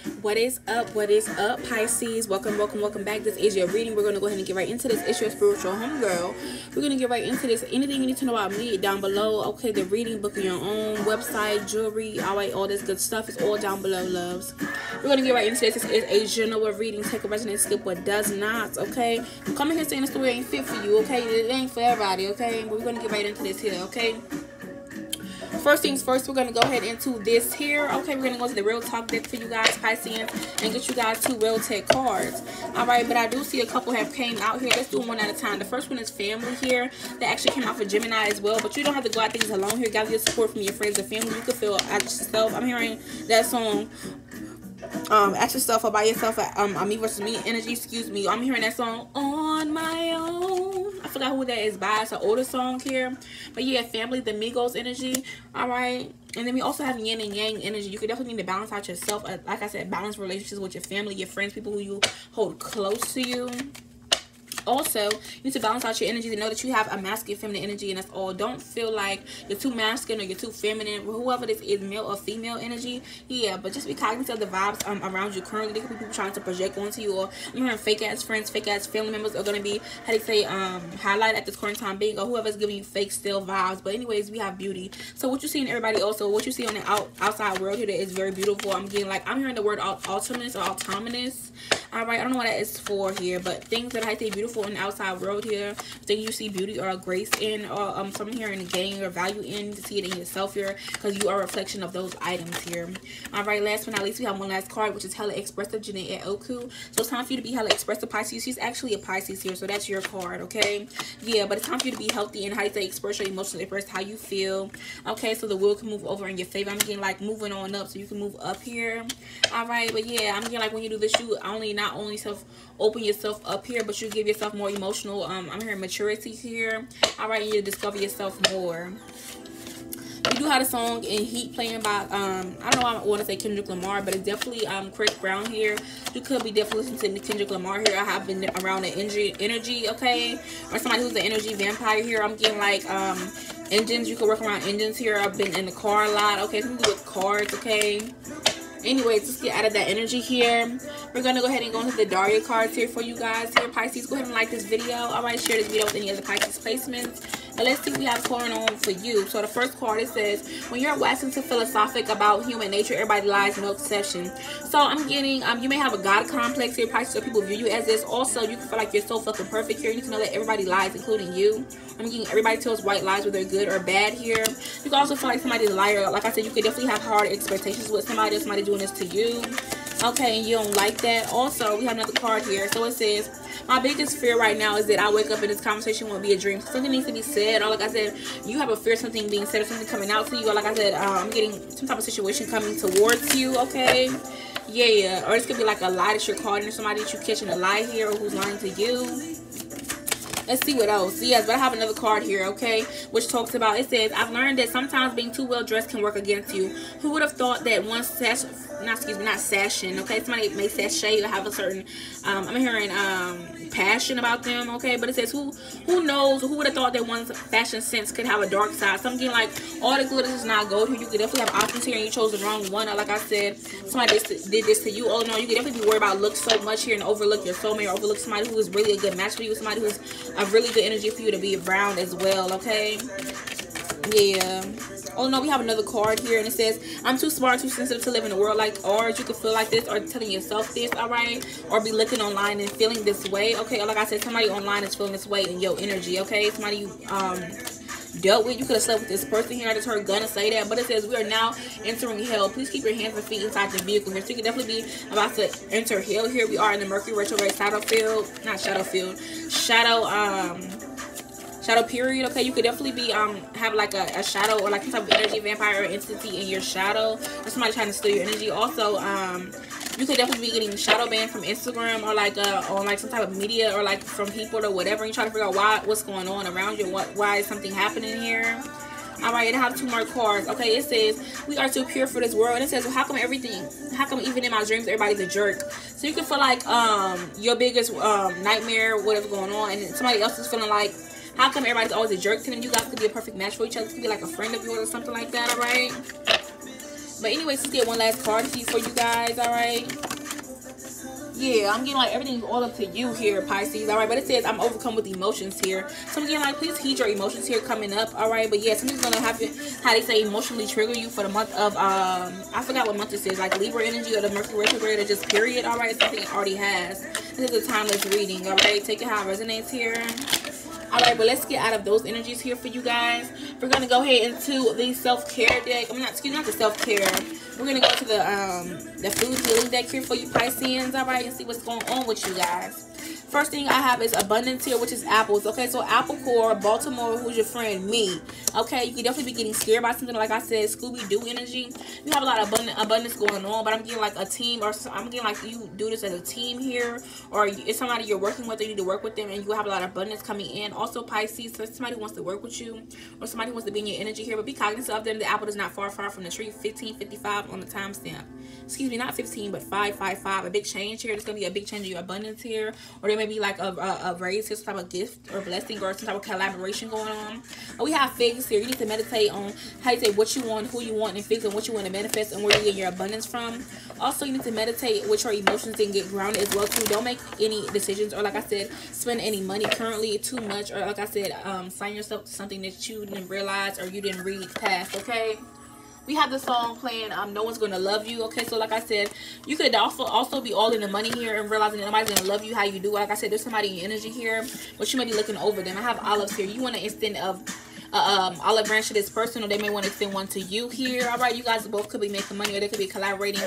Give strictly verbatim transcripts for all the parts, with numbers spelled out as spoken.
What is up? What is up, Pisces? Welcome, welcome, welcome back. This is your reading. We're going to go ahead and get right into this. It's your spiritual homegirl. We're going to get right into this. Anything you need to know about me, down below. Okay, the reading, book of your own, website, jewelry, all right, all this good stuff is all down below, loves. We're going to get right into this. This is a general reading. Take a resonance, skip what does not, okay? I'm coming here saying the story ain't fit for you, okay? It ain't for everybody, okay? But we're going to get right into this here, okay? First things first, we're going to go ahead into this here. Okay, we're going to go to the real talk deck for you guys, Pisces, and get you guys two real tech cards. All right, but I do see a couple have came out here. Let's do them one at a time. The first one is family here. That actually came out for Gemini as well, but you don't have to go at things alone here. Gather your support from your friends and family. You can feel at yourself. I'm hearing that song. Um, at yourself or by yourself, um, me versus me energy, excuse me. I'm hearing that song on my own. I forgot who that is by. It's an older song here. But yeah, family, the Migos energy. All right. And then we also have yin and yang energy. You could definitely need to balance out yourself. Uh, like I said, balance relationships with your family, your friends, people who you hold close to you. Also, you need to balance out your energy to know that you have a masculine, feminine energy, and that's all. Don't feel like you're too masculine or you're too feminine. Whoever this is, male or female energy, yeah. But just be cognizant of the vibes um, around you currently. There could be people trying to project onto you, or I'm hearing fake ass friends, fake ass family members are gonna be, how do you say, um, highlight at this current time being, or whoever's giving you fake still vibes. But anyways, we have beauty. So what you see in everybody, also what you see on the out, outside world here, that is very beautiful. I'm getting like I'm hearing the word autonomous or autonomous. All right, I don't know what that is for here, but things that I say beautiful in the outside world here, things you see beauty or grace in, or um, something here in the gain or value in, to see it in yourself here, because you are a reflection of those items here. All right, last but not least, we have one last card, which is hella expressive, Janae at Oku. So it's time for you to be hella expressive, Pisces. She's actually a Pisces here, so that's your card, okay? Yeah, but it's time for you to be healthy and how you say express your emotions, express how you feel. Okay, so the wheel can move over in your favor. I'm getting like moving on up, so you can move up here. All right, but yeah, I'm getting like when you do this, you only not only self open yourself up here, but you give yourself more emotional um I'm hearing maturity here. All right, you discover yourself more. You do have a song in Heat playing by um I don't know, I want to say Kendrick Lamar, but it's definitely um Chris Brown here. You could be definitely listening to Kendrick Lamar here. I have been around the energy energy okay, or somebody who's an energy vampire here. I'm getting like um engines. You could work around engines here. I've been in the car a lot, okay? Something to do with cars, okay? Anyways, let's get out of that energy here. We're going to go ahead and go into the Daria cards here for you guys here, Pisces. Go ahead and like this video. All right, share this video with any other Pisces placements. And let's see what we have going on for you. So the first card, it says, when you're waxing too philosophic about human nature, everybody lies, no exception. So I'm getting, um, you may have a God complex here, Pisces, so people view you as this. Also, you can feel like you're so fucking perfect here. You need to know that everybody lies, including you. I'm getting everybody tells white lies, whether they're good or bad here. You can also feel like somebody's a liar. Like I said, you could definitely have hard expectations with somebody, or somebody doing this to you. Okay, and you don't like that. Also, we have another card here. So it says, my biggest fear right now is that I wake up and this conversation won't be a dream. Something needs to be said. Or like I said, you have a fear of something being said or something coming out to you. Or like I said, um, I'm getting some type of situation coming towards you, okay? Yeah, or this could be like a lie that you're calling, or somebody that you're catching a lie here, or who's lying to you. Let's see what else. Yes, but I have another card here, okay, which talks about, it says, I've learned that sometimes being too well dressed can work against you. Who would have thought that one sash, not excuse me, not sashing, okay, somebody may sashay or have a certain, um, I'm hearing um, passion about them, okay, but it says, who who knows, who would have thought that one's fashion sense could have a dark side. So I'm getting like, all the glitter is not gold here. You could definitely have options here, and you chose the wrong one. Or like I said, somebody did this to you. Oh no, you could definitely be worried about looks so much here and overlook your soulmate, or overlook somebody who is really a good match for you, somebody who's a really good energy for you to be around as well, okay? Yeah. Oh no, we have another card here, and it says, I'm too smart, too sensitive to live in a world like ours. You could feel like this, or telling yourself this, all right? Or be looking online and feeling this way, okay? Or like I said, somebody online is feeling this way in your energy, okay? Somebody you um dealt with. You could have slept with this person here. I just heard gonna say that, but it says, we are now entering hell. Please keep your hands and feet inside the vehicle here. So you could definitely be about to enter hell here. We are in the Mercury retrograde shadow field, not shadow field, shadow um shadow period, okay? You could definitely be um have like a, a shadow, or like some type of energy vampire or entity in your shadow, or somebody trying to steal your energy. Also, um you could definitely be getting shadow banned from Instagram, or like uh on like some type of media, or like from people or whatever. And you try to figure out why, what's going on around you, what why is something happening here. All right, and I have two more cards. Okay, it says, we are too pure for this world. And it says, well, how come everything, how come even in my dreams everybody's a jerk? So you can feel like um your biggest um nightmare, whatever's going on, and somebody else is feeling like, how come everybody's always a jerk to them? You guys could be a perfect match for each other. This could be like a friend of yours or something like that, all right? But anyways, let's get one last card for you guys, all right? Yeah, I'm getting like everything's all up to you here, Pisces, all right? But it says I'm overcome with emotions here. So I'm getting like, please heed your emotions here coming up, all right? But yeah, something's going to happen, how they say, emotionally trigger you for the month of, um, I forgot what month this is, like Libra energy or the Mercury retrograde or just period, all right? Something it already has. This is a timeless reading, all right? Take it how it resonates here. All right, but let's get out of those energies here for you guys. We're going to go ahead into the self-care deck. I'm not, excuse me, not the self-care. We're going to go to the um, the food healing deck here for you Pisceans, all right, and see what's going on with you guys. First thing I have is abundance here, which is apples. Okay, so apple core, Baltimore, who's your friend? Me. Okay, you can definitely be getting scared by something. Like I said, Scooby-Doo energy. You have a lot of abundant, abundance going on, but I'm getting like a team, or I'm getting like you do this as a team here, or it's somebody you're working with, or you need to work with them, and you have a lot of abundance coming in. Also, Pisces, so somebody who wants to work with you, or somebody who wants to be in your energy here, but be cognizant of them. The apple is not far, far from the tree. fifteen fifty-five on the timestamp. Excuse me, not fifteen, but five five five. A big change here. There's going to be a big change in your abundance here, or there may be like a, a, a raise here, some type of gift or blessing or some type of collaboration going on. And we have figs here. You need to meditate on how you say what you want, who you want, and figs on what you want to manifest and where you get your abundance from. Also, you need to meditate with your emotions and get grounded as well too. Don't make any decisions, or like I said, spend any money currently too much, or like I said, um, sign yourself to something that you didn't realize or you didn't read past, okay? We have the song playing, um, No One's Gonna Love You. Okay, so like I said, you could also also be all in the money here and realizing that nobody's gonna love you how you do. Like I said, there's somebody in your energy here, but you may be looking over them. I have olives here. You want to extend of uh, um, olive branch to this person, or they may want to extend one to you here. All right, you guys both could be making money, or they could be collaborating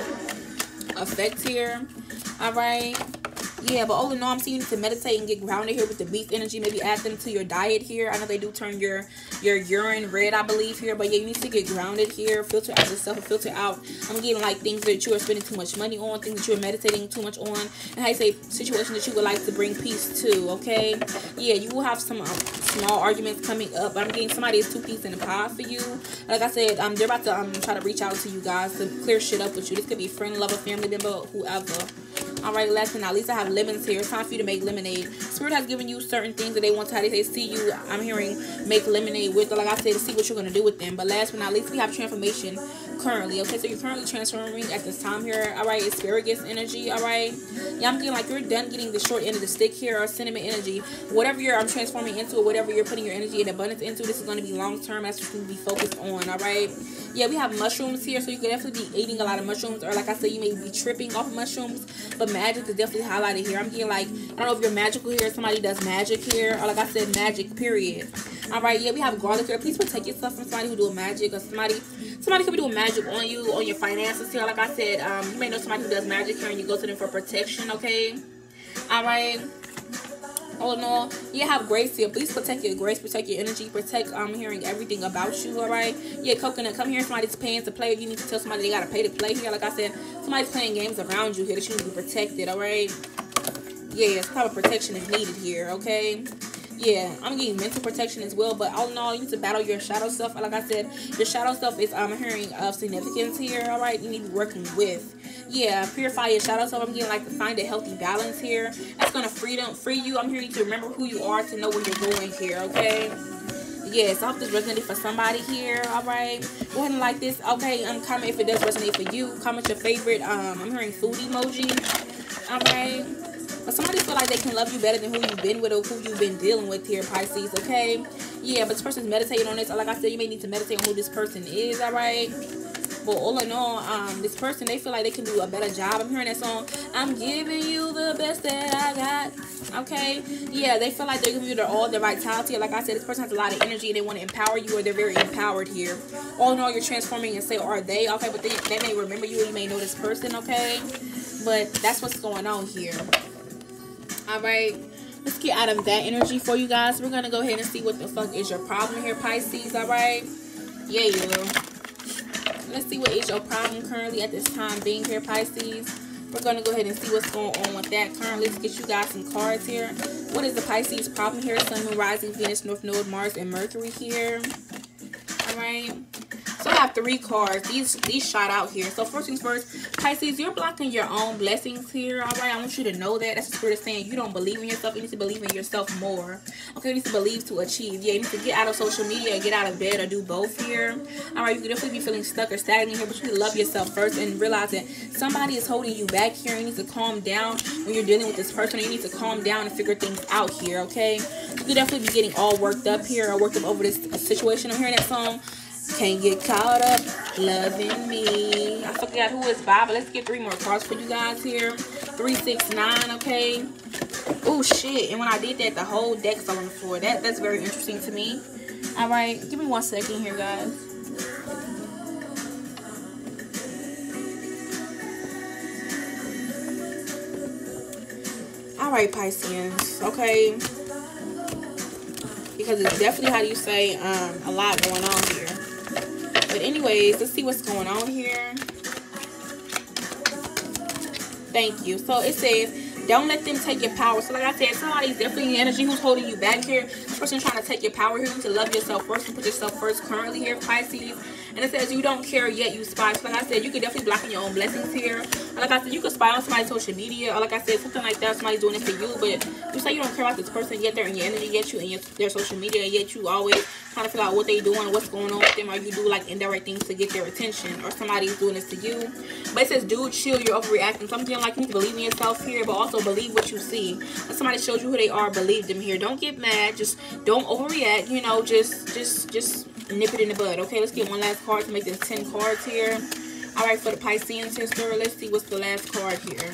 effects here. All right. Yeah, but all in all, I'm seeing you need to meditate and get grounded here with the beef energy. Maybe add them to your diet here. I know they do turn your your urine red, I believe, here. But yeah, you need to get grounded here. Filter out yourself and filter out. I'm getting like things that you are spending too much money on, things that you are meditating too much on, and how you say situations that you would like to bring peace to, okay? Yeah, you will have some um, small arguments coming up. But I'm getting somebody is two peas in the pie for you. Like I said, um, they're about to um, try to reach out to you guys to clear shit up with you. This could be friend, lover, family member, whoever. Alright, last but not least, I have lemons here. It's time for you to make lemonade. Spirit has given you certain things that they want to, how they say, see you, I'm hearing, make lemonade with, or like I said, to see what you're going to do with them. But last but not least, we have transformation currently. Okay, so you're currently transforming at this time here. Alright, asparagus energy. Alright, yeah, I'm getting like you're done getting the short end of the stick here, or cinnamon energy. Whatever you're I'm transforming into, or whatever you're putting your energy and abundance into, this is going to be long term. That's what you can be focused on. Alright, yeah, we have mushrooms here, so you could definitely be eating a lot of mushrooms, or like I said, you may be tripping off mushrooms. But magic is definitely highlighted here. I'm getting like, I don't know if you're magical here, somebody does magic here, or like I said, magic, period. Alright, yeah, we have garlic here. Please protect yourself from somebody who doing magic, or somebody somebody could be doing magic on you, on your finances here. Like I said, um, you may know somebody who does magic here, and you go to them for protection, okay? Alright. All in all, you have grace here. Please protect your grace, protect your energy, protect um hearing everything about you. All right, yeah, coconut, come here. Somebody's paying to play. You need to tell somebody they gotta pay to play here. Like I said, somebody's playing games around you here that you need to be protected. All right, yeah, it's proper protection is needed here. Okay. Yeah, I'm getting mental protection as well, but all in all, you need to battle your shadow self. Like I said, your shadow self is um hearing of significance here. All right, you need to be working with. Yeah, purify your shadow self. I'm getting like to find a healthy balance here. That's gonna free them, free you. I'm hearing to remember who you are, to know where you're going here. Okay. Yes, I hope this resonated for somebody here. All right, go ahead and like this. Okay, um, comment if it does resonate for you. Comment your favorite. Um, I'm hearing food emoji. All right. But somebody feel like they can love you better than who you've been with or who you've been dealing with here, Pisces, okay? Yeah, but this person's meditating on this. Like I said, you may need to meditate on who this person is, all right? But all in all, um, this person, they feel like they can do a better job. I'm hearing that song, I'm giving you the best that I got, okay? Yeah, they feel like they're giving you their all, their vitality. Like I said, this person has a lot of energy and they want to empower you, or they're very empowered here. All in all, you're transforming and say, are they, okay? But they, they may remember you, or you may know this person, okay? But that's what's going on here. All right, let's get out of that energy for you guys. We're gonna go ahead and see what the fuck is your problem here, Pisces. All right, yeah, yeah. Let's see what is your problem currently at this time being here, Pisces. We're gonna go ahead and see what's going on with that currently. Let's get you guys some cards here. What is the Pisces problem here? Sun, Moon, Rising, Venus, North Node, Mars, and Mercury here. All right. So I have three cards. These these shot out here. So first things first, Pisces, you're blocking your own blessings here. All right, I want you to know that. That's the spirit saying you don't believe in yourself. You need to believe in yourself more. Okay, you need to believe to achieve. Yeah, you need to get out of social media, or get out of bed, or do both here. All right, you could definitely be feeling stuck or stagnant here, but you need to love yourself first and realize that somebody is holding you back here. You need to calm down when you're dealing with this person. You need to calm down and figure things out here. Okay, you could definitely be getting all worked up here or worked up over this situation. I'm hearing that song. Can't get caught up loving me. I forgot who is five, but let's get three more cards for you guys here. Three, six, nine, okay. Oh shit. And when I did that, the whole deck fell on the floor. That that's very interesting to me. Alright, give me one second here, guys. Alright, Pisceans. Okay. Because it's definitely, how do you say, um, a lot going on here. But anyways, let's see what's going on here. Thank you. So it says, don't let them take your power. So like I said, somebody's definitely in energy who's holding you back here. This person trying to take your power here. You need to love yourself first and put yourself first currently here, Pisces. And it says you don't care yet you spy. So like I said, you could definitely block in your own blessings here. Or like I said, you could spy on somebody's social media. Or like I said, something like that. Somebody's doing it for you. But you say you don't care about this person yet. They're in your energy yet. You in your, their social media yet. You always trying to figure out what they doing, what's going on with them. Or you do like indirect things to get their attention. Or somebody's doing this to you. But it says, dude, chill. You're overreacting. Something like you need to believe in yourself here. But also believe what you see. When somebody shows you who they are, believe them here. Don't get mad. Just don't overreact. You know, just, just, just... nip it in the bud. Okay, let's get one last card to make this ten cards here. All right, for the Piscean sister, let's see what's the last card here.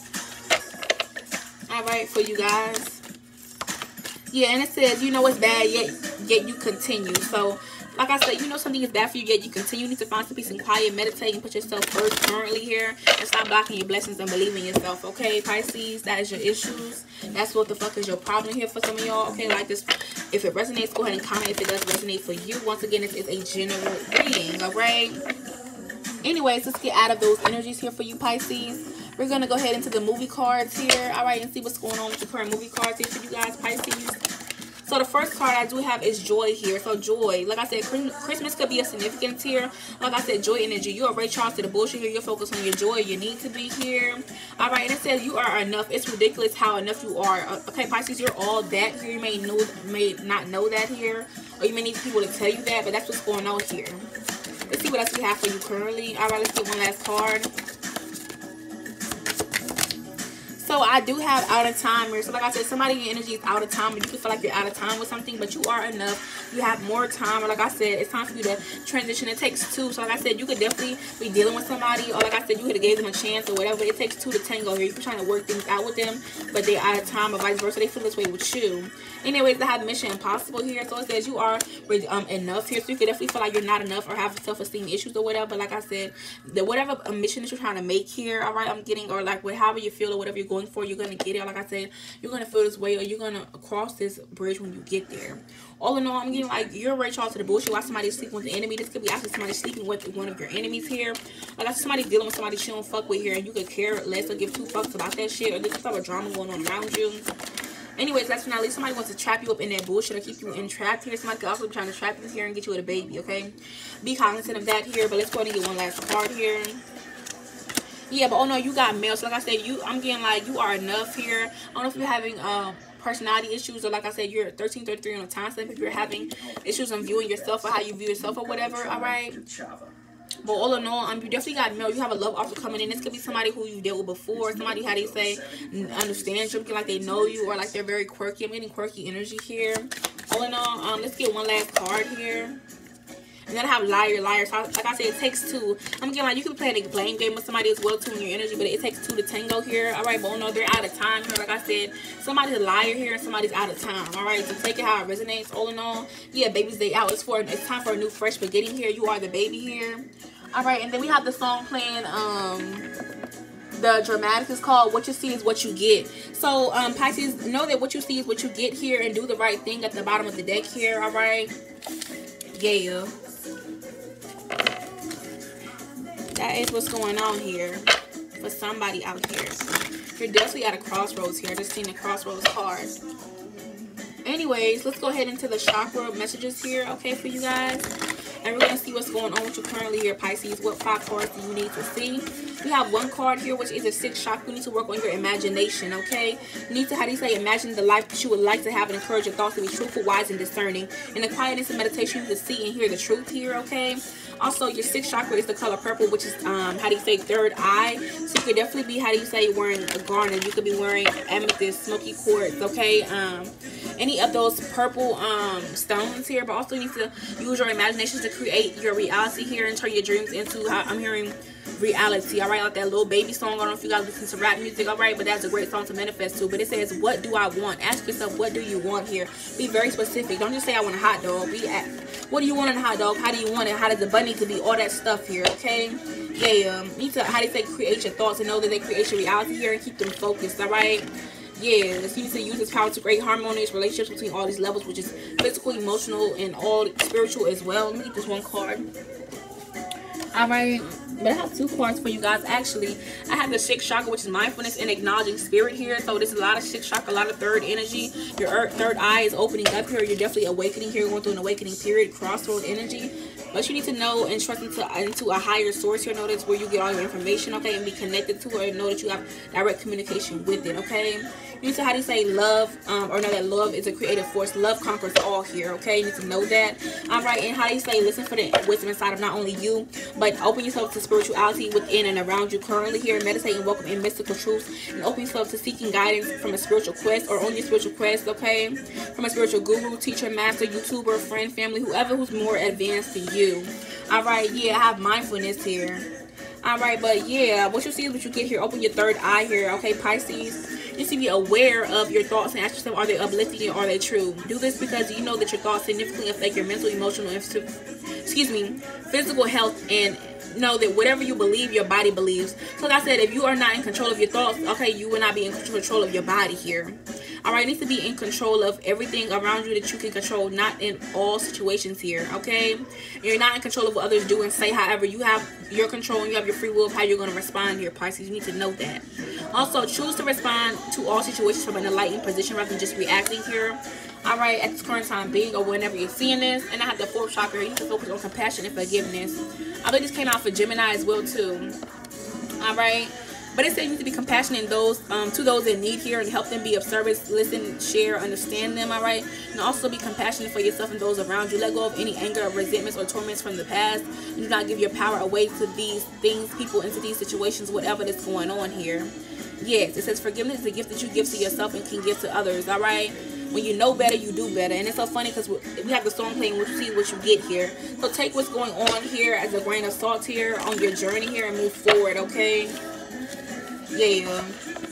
All right, for you guys. Yeah, and it says, you know it's bad, yet yet you continue. So, like I said, you know something is bad for you, yet you continue. You need to find some peace and quiet, meditate, and put yourself first currently here. And stop blocking your blessings and believe in yourself, okay, Pisces? That is your issues. That's what the fuck is your problem here for some of y'all, okay? Like this, if it resonates, go ahead and comment if it does resonate for you. Once again, this is a general reading, all right? Anyways, let's get out of those energies here for you, Pisces. We're going to go ahead into the movie cards here, all right, and see what's going on with the current movie cards here for you guys, Pisces. So the first card I do have is joy here. So joy, like I said, Christmas could be a significance here. Like I said, joy energy. You're a Ray Charles to the bullshit here. You're focused on your joy. You need to be here. All right, and it says you are enough. It's ridiculous how enough you are. Okay, Pisces, you're all that here. You may know, may not know that here, or you may need people to tell you that, but that's what's going on here. Let's see what else we have for you currently. All right, let's get one last card. So I do have out of time here. So like I said, somebody in your energy is out of time. And you can feel like you're out of time with something, but you are enough. You have more time. Or like I said, it's time for you to transition. It takes two. So like I said, you could definitely be dealing with somebody. Or like I said, you could have gave them a chance or whatever. It takes two to tango here. You're trying to work things out with them, but they're out of time or vice versa. They feel this way with you. Anyways, I have Mission Impossible here. So it says you are um, enough here. So you could definitely feel like you're not enough or have self-esteem issues or whatever. But like I said, the whatever mission that you're trying to make here, all right, I'm getting, or like however you feel or whatever you're going for, you're going to get it. Like I said, you're going to feel this way or you're going to cross this bridge when you get there. All in all, I'm getting like you're Ray Charles to the bullshit while somebody's sleeping with the enemy. This could be actually somebody sleeping with one of your enemies here. Like I said, somebody's dealing with somebody she don't fuck with here, and you could care less or give two fucks about that shit, or there's some type of drama going on around you. Anyways, last but not least, somebody wants to trap you up in that bullshit or keep you entrapped here. Somebody could also be trying to trap you here and get you with a baby, okay? Be cognizant of that here, but let's go ahead and get one last card here. Yeah, but oh no, you got mail. So like I said, you I'm getting like you are enough here. I don't know if you're having um personality issues, or like I said, you're thirteen thirty-three on a time stamp. If you're having issues on viewing yourself or how you view yourself or whatever, all right? But all in all, um, you definitely got mail. You have a love offer coming in. This could be somebody who you dealt with before. Somebody, how they say, understands you, like they know you, or like they're very quirky. I'm getting quirky energy here. All in all, um, let's get one last card here. And then I have liar, liar. So like I said, it takes two. I'm getting like you can play a blame game with somebody as well too in your energy, but it takes two to tango here. All right, but oh no, they're out of time here. Like I said, somebody's a liar here and somebody's out of time. All right, so take it how it resonates. All in all, yeah, baby's day out. It's for it's time for a new fresh beginning here. You are the baby here. All right, and then we have the song playing. Um, the dramatic is called "What You See Is What You Get." So um, Pisces, know that what you see is what you get here, and do the right thing at the bottom of the deck here. All right, yeah. That is what's going on here for somebody out here. You're definitely at a crossroads here. I just seen the crossroads card. Anyways, let's go ahead into the chakra messages here, okay, for you guys. And we're going to see what's going on with you currently here, Pisces. What five cards do you need to see? We have one card here, which is a sixth chakra. You need to work on your imagination, okay? You need to, how do you say, imagine the life that you would like to have and encourage your thoughts to be truthful, wise, and discerning. In the quietness and meditation, you need to see and hear the truth here, okay? Also, your sixth chakra is the color purple, which is, um, how do you say, third eye. So you could definitely be, how do you say, wearing a garnet. You could be wearing amethyst, smoky quartz, okay? Um, any of those purple um, stones here. But also, you need to use your imagination to create your reality here and turn your dreams into, I'm hearing, reality. All right, like that little baby song. I don't know if you guys listen to rap music. All right, but that's a great song to manifest to. But it says, what do I want? Ask yourself, what do you want here? Be very specific. Don't just say I want a hot dog. Be at, what do you want in a hot dog? How do you want it? How does the bunny need to be? All that stuff here, okay? Yeah, um, you need to, how do you say, create your thoughts and know that they create your reality here and keep them focused. All right. Yeah, so you need to use this power to create harmonious relationships between all these levels, which is physical, emotional, and all spiritual as well. Let me get this one card. All right, but I have two cards for you guys. Actually, I have the sixth chakra, which is mindfulness and acknowledging spirit here. So this is a lot of sixth chakra, a lot of third energy. Your third eye is opening up here. You're definitely awakening here, going through an awakening period, crossroad energy. But you need to know and trust into, into a higher source here. Know that's where you get all your information, okay? And be connected to it and know that you have direct communication with it, okay? You need to, how do you say, love, um, or know that love is a creative force. Love conquers all here, okay? You need to know that. All right, and how do you say, listen for the wisdom inside of not only you, but open yourself to spirituality within and around you currently here. Meditate and welcome in mystical truths. And open yourself to seeking guidance from a spiritual quest or on your spiritual quest, okay? From a spiritual guru, teacher, master, YouTuber, friend, family, whoever who's more advanced than you. All right, yeah, I have mindfulness here. All right, but yeah, what you see is what you get here. Open your third eye here, okay, Pisces. You need to be aware of your thoughts and ask yourself, are they uplifting or are they true? Do this because you know that your thoughts significantly affect your mental, emotional, and excuse me, physical health, and know that whatever you believe, your body believes. So like I said, if you are not in control of your thoughts, okay, you will not be in control of your body here. All right, you need to be in control of everything around you that you can control, not in all situations here, okay? You're not in control of what others do and say. However, you have your control and you have your free will of how you're going to respond here, Pisces. You need to know that. Also, choose to respond to all situations from an enlightened position rather than just reacting here. All right, at this current time being or whenever you're seeing this. And I have the fourth chakra. You need to focus on compassion and forgiveness. I believe this came out for Gemini as well, too. All right. But it says you need to be compassionate those, um, to those in need here and help them be of service, listen, share, understand them, all right? And also be compassionate for yourself and those around you. Let go of any anger, resentments, or torments from the past. And do not give your power away to these things, people, into these situations, whatever that's going on here. Yes, it says forgiveness is a gift that you give to yourself and can give to others, all right? When you know better, you do better. And it's so funny because we have the song playing, we'll see what you get here. So take what's going on here as a grain of salt here on your journey here and move forward, okay? Yeah.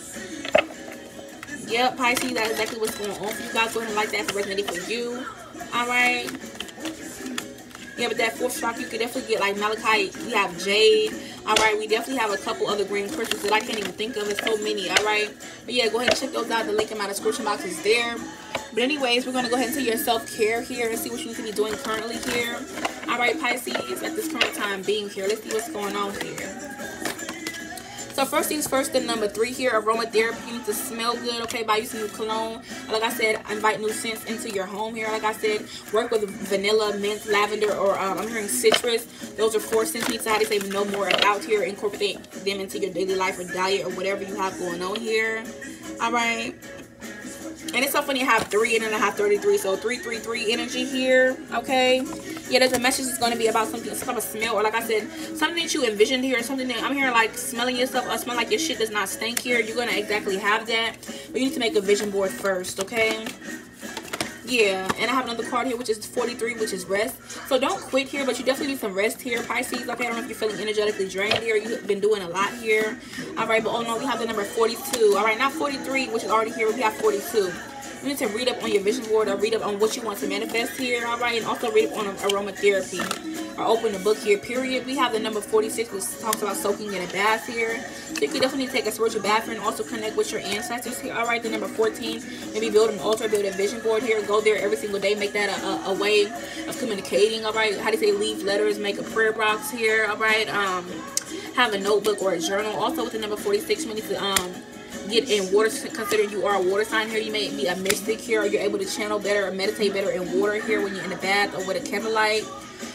Yep, Pisces, that's exactly what's going on for you guys. Go ahead and like that if it resonated for you. Alright. Yeah, but that fourth chakra, you can definitely get like malachite. We have jade. Alright, we definitely have a couple other green crystals that I can't even think of. There's so many, alright? But yeah, go ahead and check those out. The link in my description box is there. But anyways, we're going to go ahead into your self-care here and see what you need to be doing currently here. Alright, Pisces, at this current time being here. Let's see what's going on here. So first things first, the number three here, aromatherapy. You need to smell good, okay, by using new cologne. Like I said, invite new scents into your home here. Like I said, work with vanilla, mint, lavender, or um, I'm hearing citrus. Those are four scents you need to, how to say, know more about here. Incorporate them into your daily life or diet or whatever you have going on here. All right. And it's so funny, I have three and then I have thirty-three. So three, three, three energy here, okay? Yeah, there's a message that's going to be about something, some type of smell, or like I said, something that you envisioned here, something that I'm hearing like smelling yourself, or smell like your shit does not stink here. You're going to exactly have that, but you need to make a vision board first, okay? Yeah, and I have another card here, which is forty-three, which is rest. So don't quit here, but you definitely need some rest here, Pisces. Okay, I don't know if you're feeling energetically drained here. You've been doing a lot here. All right, but oh no, we have the number forty-two. All right, not forty-three, which is already here. We have forty-two. You need to read up on your vision board or read up on what you want to manifest here, all right? And also read up on aromatherapy or open the book here, period. We have the number forty-six, which talks about soaking in a bath here. So you can definitely take a spiritual bath here and also connect with your ancestors here, all right? The number fourteen, maybe build an altar, build a vision board here. Go there every single day. Make that a, a, a way of communicating, all right? How do you say, leave letters, make a prayer box here, all right? Um, have a notebook or a journal. Also with the number forty-six, we need to... um. get in water, consider you are a water sign here. You may be a mystic here, or you're able to channel better or meditate better in water here when you're in the bath or with a candlelight.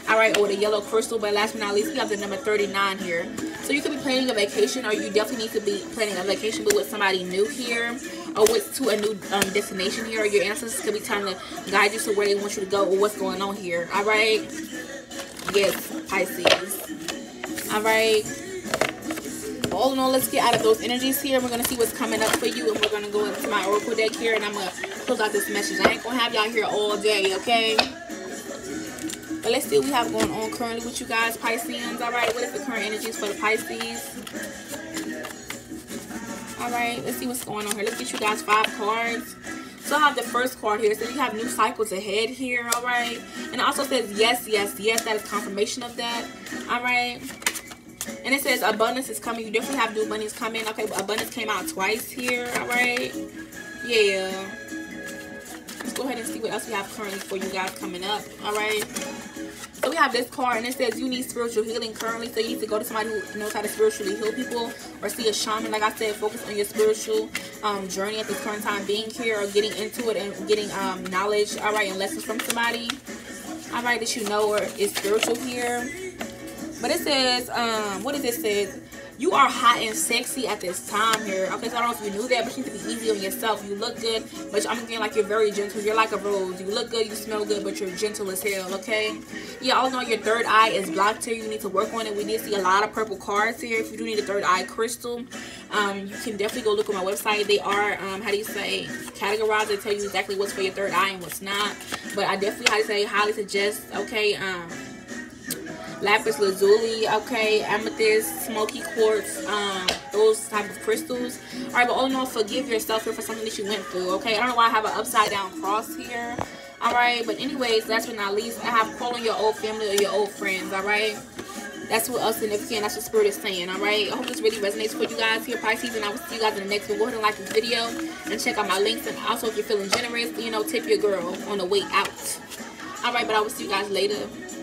All right, or the yellow crystal. But last but not least, we have the number thirty-nine here. So you could be planning a vacation, or you definitely need to be planning a vacation, but with somebody new here, or with to a new um, destination here. Or your ancestors could be trying to guide you to where they want you to go, or what's going on here. All right. Yes, Pisces. All right. All in all, let's get out of those energies here. We're going to see what's coming up for you. And we're going to go into my oracle deck here. And I'm going to close out this message. I ain't going to have y'all here all day, okay? But let's see what we have going on currently with you guys, Pisceans. All right, what is the current energies for the Pisces? All right, let's see what's going on here. Let's get you guys five cards. So I have the first card here. So you have new cycles ahead here, all right? And it also says yes, yes, yes. That is confirmation of that, all right? And it says abundance is coming. You definitely have new abundance coming. Okay, abundance came out twice here. All right. Yeah. Let's go ahead and see what else we have currently for you guys coming up. All right. So we have this card, and it says you need spiritual healing currently. So you need to go to somebody who knows how to spiritually heal people, or see a shaman. Like I said, focus on your spiritual um, journey at this current time being here, or getting into it and getting um, knowledge. All right, and lessons from somebody. All right, that you know or is spiritual here. But it says, um, what does it say? You are hot and sexy at this time here. Okay, so I don't know if you knew that, but you need to be easy on yourself. You look good, but I'm thinking like you're very gentle. You're like a rose. You look good, you smell good, but you're gentle as hell, okay? Yeah, I know your third eye is blocked here. You need to work on it. We did see a lot of purple cards here. If you do need a third eye crystal, um, you can definitely go look on my website. They are, um, how do you say, categorized. They tell you exactly what's for your third eye and what's not. But I definitely, how to say, highly suggest, okay, um... lapis lazuli, okay, amethyst, smoky quartz, um, those type of crystals. All right, but all in all, forgive yourself here for something that you went through, okay? I don't know why I have an upside down cross here. All right, but anyways, last but not least, I have call on your old family or your old friends, all right? That's what us significant, that's what spirit is saying, all right? I hope this really resonates for you guys here, Pisces, and I will see you guys in the next one. Go ahead and like this video and check out my links. And also, if you're feeling generous, you know, tip your girl on the way out. All right, but I will see you guys later.